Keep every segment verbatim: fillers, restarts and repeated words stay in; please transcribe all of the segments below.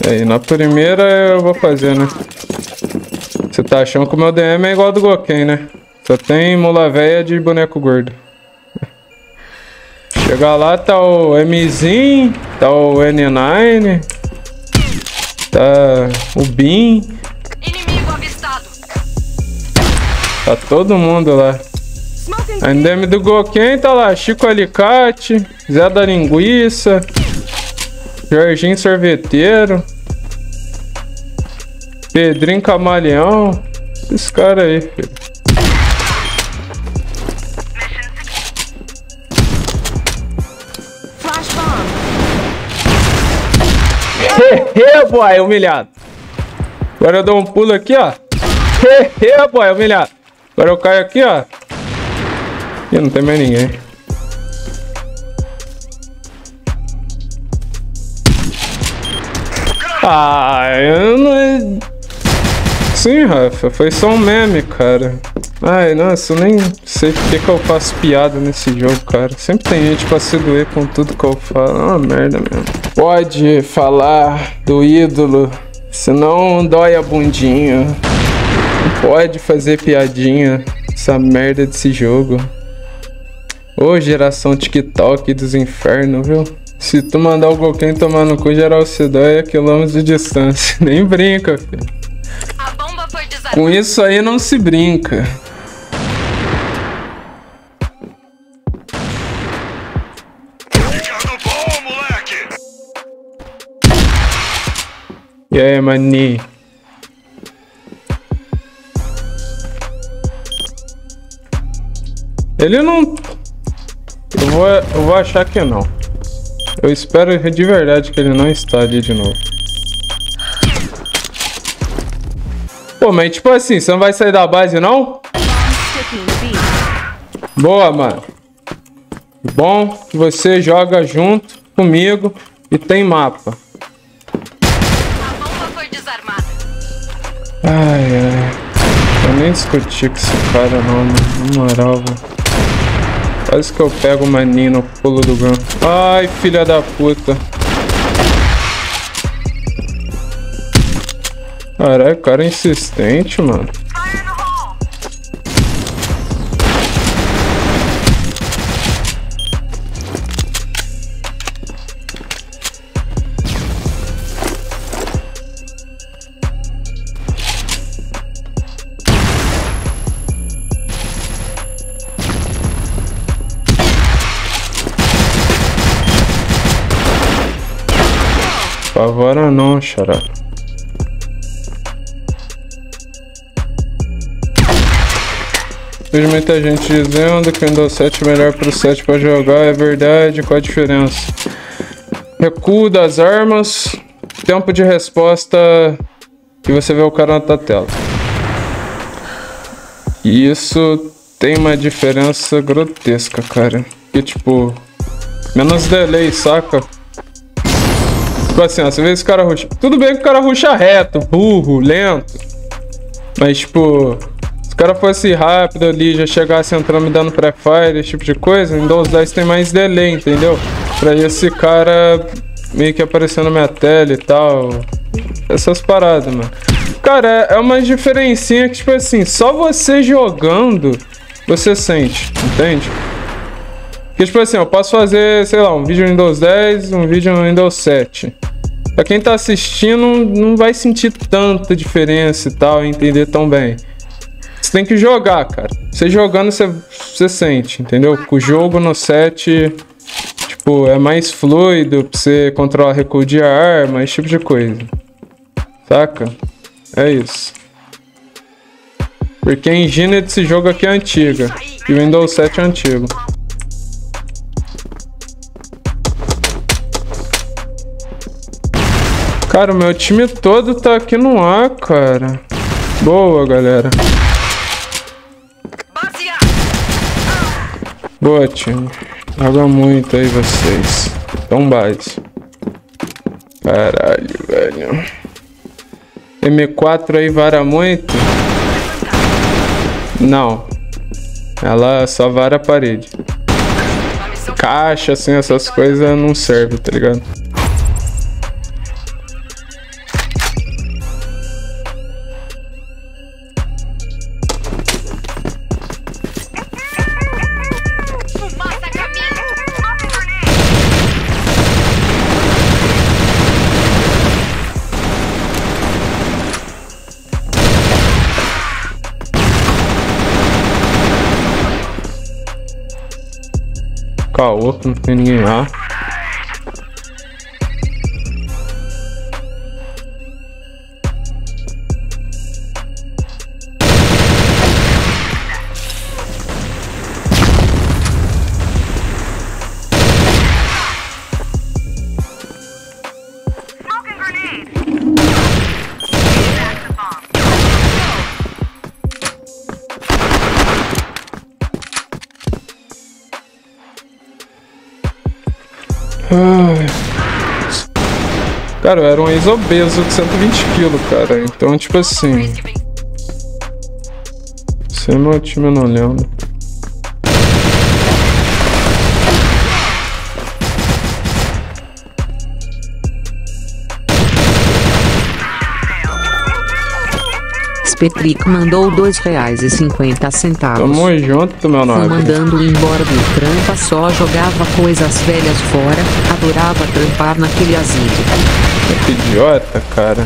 Aí, na primeira eu vou fazer, né? Você tá achando que o meu D M é igual ao do Goken, né? Só tem mula véia de boneco gordo. Chegar lá, tá o Mzinho, tá o N nove, tá o Bin. Inimigo avistado. Tá todo mundo lá. A D M do Goken tá lá, Chico Alicate, Zé da Linguiça, Jorginho Sorveteiro, Pedrinho Camaleão. Esses caras aí, filho. Hehe, boy, humilhado. Agora eu dou um pulo aqui, ó. Hehe, boy, humilhado. Agora eu caio aqui, ó. Ih, não tem mais ninguém. Ah, eu não... Sim, Rafa, foi só um meme, cara. Ai, nossa, eu nem sei por que que eu faço piada nesse jogo, cara. Sempre tem gente pra se doer com tudo que eu falo. É uma merda mesmo. Pode falar do ídolo, senão dói a bundinha. Não pode fazer piadinha essa merda desse jogo. Ô, geração TikTok dos infernos, viu? Se tu mandar o Goken tomar no cu, geral se dói a quilômetros de distância. Nem brinca, filho. A bomba foi desarmada. Com isso aí não se brinca. Ficando bom, moleque! E aí, maninho? Ele não... Eu vou, eu vou achar que não. Eu espero de verdade que ele não está ali de novo. Pô, mas tipo assim, você não vai sair da base, não? Boa, mano. Bom que você joga junto comigo e tem mapa. A bomba foi desarmada. Ai, ai. Eu nem discuti com esse cara, não, mano. Na moral, velho. Quase que eu pego o maninho no pulo do ganho. Ai, filha da puta. Caralho, cara insistente, mano. Fire no hole. Pavora não, xará. Vejo muita gente dizendo que o Windows sete é melhor para o sete para jogar. É verdade, qual a diferença? Recuo das armas, tempo de resposta que você vê o cara na tua tela. E isso tem uma diferença grotesca, cara. Que tipo, menos delay, saca? Tipo assim, ó, você vê esse cara ruxa. Tudo bem que o cara ruxa reto, burro, lento. Mas tipo, se o cara fosse rápido ali, já chegasse entrando me dando pré-fire, esse tipo de coisa, em Windows dez tem mais delay, entendeu? Pra esse cara meio que aparecer na minha tela e tal. Essas paradas, mano. Cara, é uma diferencinha que, tipo assim, só você jogando, você sente, entende? Porque, tipo assim, eu posso fazer, sei lá, um vídeo no Windows dez, um vídeo no Windows sete. Pra quem tá assistindo, não vai sentir tanta diferença e tal, entender tão bem. Você tem que jogar, cara. Você jogando, você, você sente, entendeu? O jogo no set, tipo, é mais fluido pra você controlar recuo de arma, esse tipo de coisa. Saca? É isso. Porque a engine desse jogo aqui é antiga. E o Windows sete é antigo. Cara, o meu time todo tá aqui no A, cara. Boa, galera. Boa, time. Joga muito aí, vocês. Tão base. Caralho, velho. M quatro aí vara muito? Não. Ela só vara a parede. Caixa, assim, essas coisas não servem, tá ligado? caô, que não tem ninguém lá. Moving grenade. Cara, eu era um ex-obeso de cento e vinte quilos, cara. Então, tipo assim... Esse é meu time, eu não lembro. Petrico mandou dois reais e cinquenta centavos. Tamo junto, meu nome. Mandando embora do trampa, só jogava coisas velhas fora, adorava trampar naquele asilo. Que idiota, cara.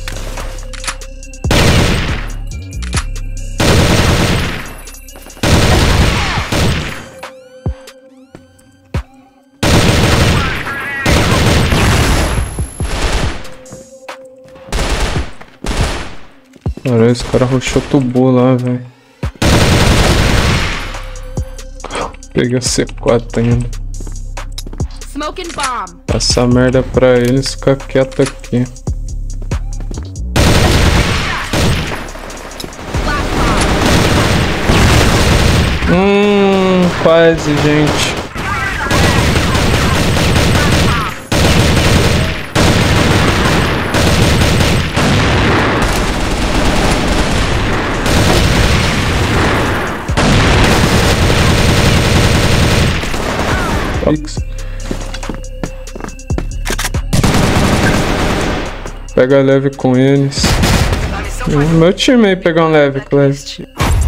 Caralho, esse cara rushou tubo lá, velho. Peguei o C quatro ainda. Smoking bomb. Passar merda pra eles, ficar quieto aqui. Hum, quase, gente. Pega leve com eles. Meu time aí pegar um leve com eles.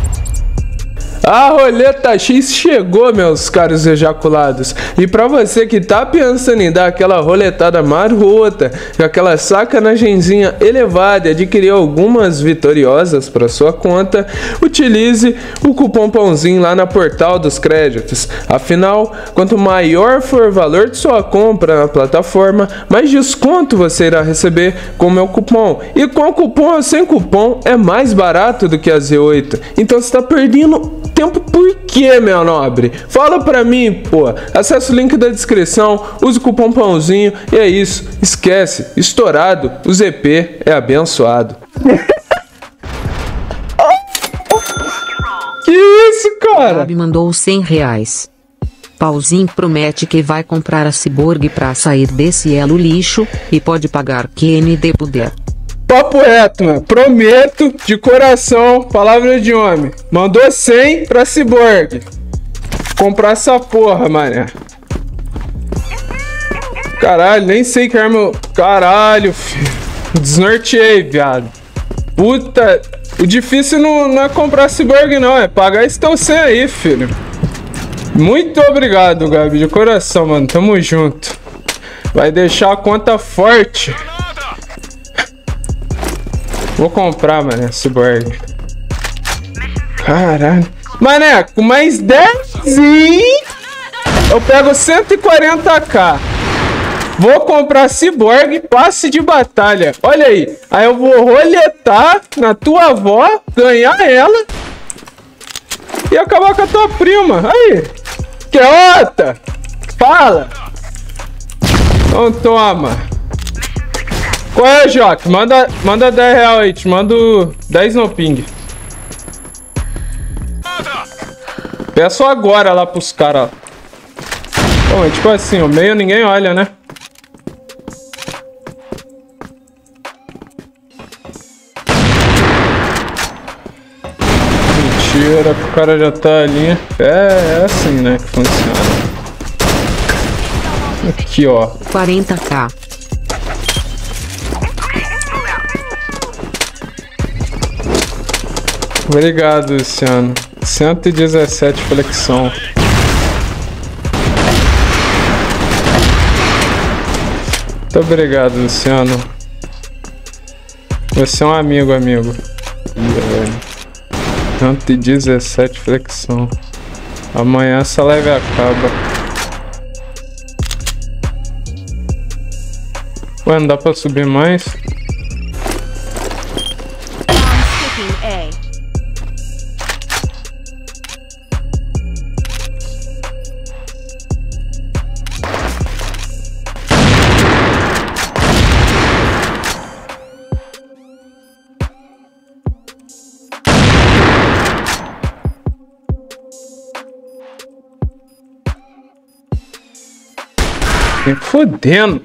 A roleta X chegou, meus caros ejaculados. E pra você que tá pensando em dar aquela roletada marota, aquela sacanagemzinha elevada e adquirir algumas vitoriosas para sua conta, utilize o cupom pãozinho lá na Portal dos Créditos. Afinal, quanto maior for o valor de sua compra na plataforma, mais desconto você irá receber com o meu cupom. E com cupom ou sem cupom é mais barato do que a Z oito. Então você tá perdendo tempo por quê, meu nobre? Fala pra mim, pô. Acesse o link da descrição, use o cupom pãozinho e é isso. Esquece, estourado, o Z P é abençoado. Que isso, cara? Gabi mandou cem reais. Pauzinho promete que vai comprar a Cyborg pra sair desse elo lixo e pode pagar quem de puder. Papo reto, mano. Prometo, de coração, palavra de homem. Mandou cem pra Cyborg. Comprar essa porra, mané. Caralho, nem sei que arma... Caralho, filho. Desnorteei, viado. Puta... O difícil não, não é comprar Cyborg, não. É pagar esse teu cem aí, filho. Muito obrigado, Gabi. De coração, mano. Tamo junto. Vai deixar a conta forte. Vou comprar, mané, Cyborg. Caralho. Mané, com mais dez eu pego cento e quarenta k. Vou comprar Cyborg, passe de batalha. Olha aí. Aí eu vou roletar na tua avó, ganhar ela e acabar com a tua prima. Aí. Que outra? Fala. Então toma. Qual é, Joque? Manda, manda dez reais aí, te mando dez no ping. Peço agora lá pros caras. Bom, é tipo assim, o meio ninguém olha, né? Mentira, que o cara já tá ali. É, é assim, né, que funciona. Aqui, ó. quarenta k. Obrigado, Luciano. cento e dezessete flexão. Muito obrigado, Luciano. Você é um amigo, amigo. cento e dezessete flexão. Amanhã essa live acaba. Ué, não dá pra subir mais? Bomb sticking A. Nem fodendo.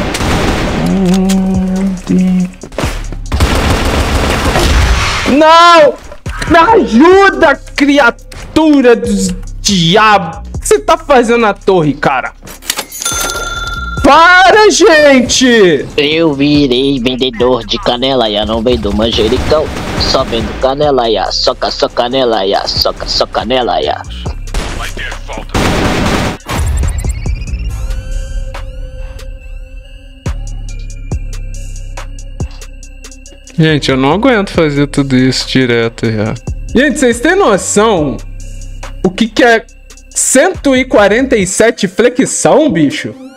Não! Me ajuda, criatura dos diabos! O que você tá fazendo na torre, cara? Para, gente! Eu virei vendedor de canela, ya não vendo manjericão. Só vendo canela, ya, soca, soca, canela, ya, soca, soca, canela, ya. Vai ter falta. Gente, eu não aguento fazer tudo isso direto já. Gente, vocês têm noção o que que é cento e quarenta e sete flexão, bicho?